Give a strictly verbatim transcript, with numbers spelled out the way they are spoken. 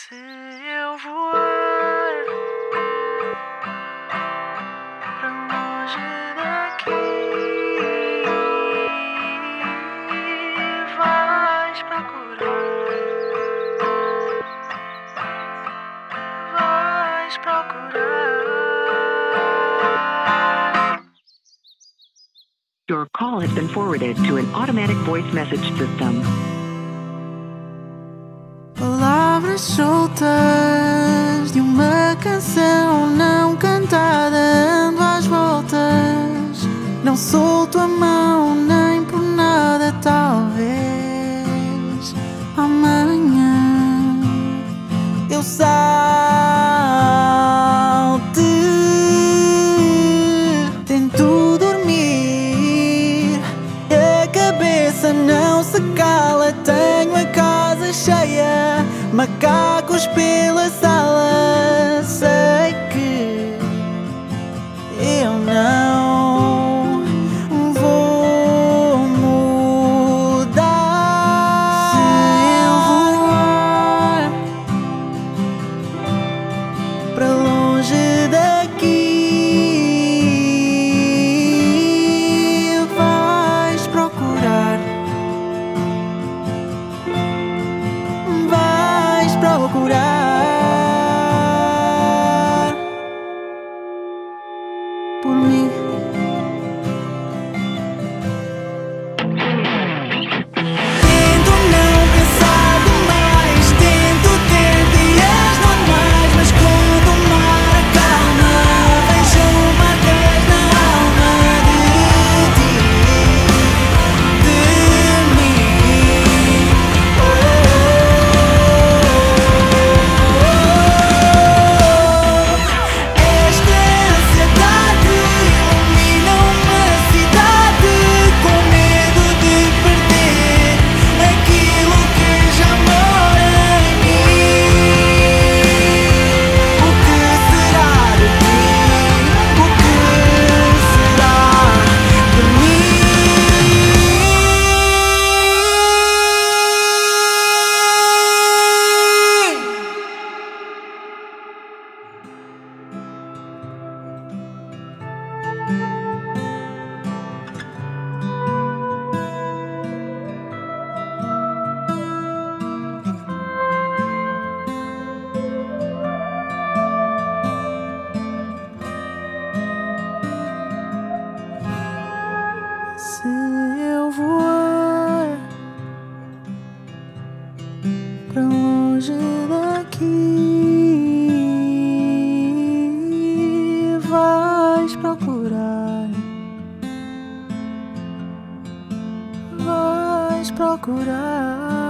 Se eu voar pra longe daqui, vais procurar, vais procurar. Your call has been forwarded to an automatic voice message system. Palavras soltas de uma canção não cantada, ando às voltas, não solto a mão nem por nada. Talvez amanhã eu salte, tento dormir e a cabeça não se cala. Tenho a casa cheia, macacos pela sala. Sei que eu não vou mudar. Se eu voar pra longe daqui, vais procurar, vais procurar por mim. Tento não pensar demais, tento ter dias normais, mas quando o mar acalma, vejo marcas na alma de ti, de mim. Esta ansiedade ilumina uma cidade com medo de perder aquilo que já mora em mim. O que será de ti? O que será de mim? Se eu voar pra longe daqui, vais procurar, vais procurar.